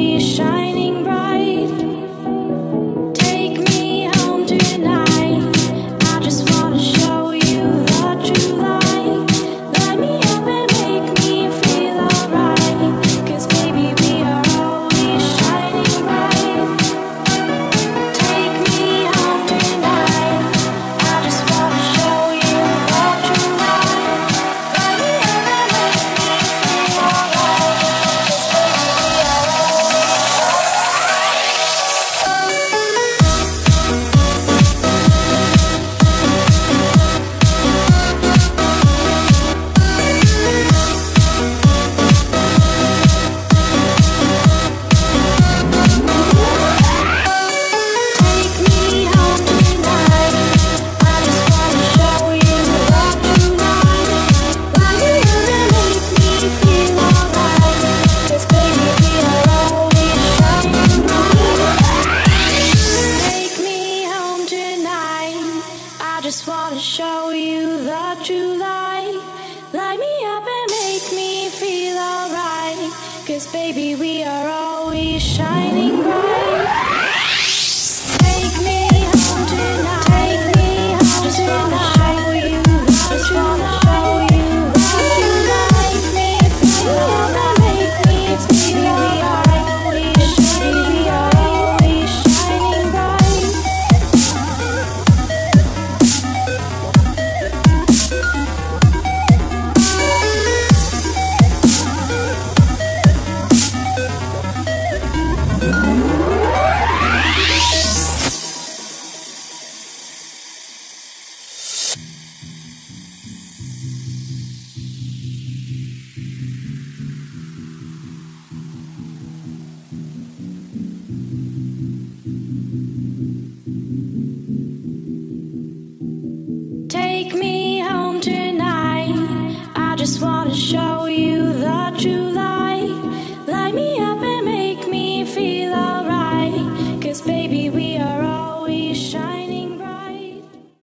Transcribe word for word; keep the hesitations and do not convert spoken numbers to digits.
always shining bright. Take me home tonight. I just wanna show you the true light. Light me up and make me feel alright. 'Cause baby, we are always shining bright. Take me home tonight. I just wanna show you the true light. Light me up and make me feel alright. 'Cause baby, we are Take me home tonight. I just wanna show you the true light. Light me up and make me feel alright. 'Cause baby, we are always shining bright. Take me home tonight. I just wanna show you the true light. Light me up and make me feel alright. 'Cause baby, we are always shining bright.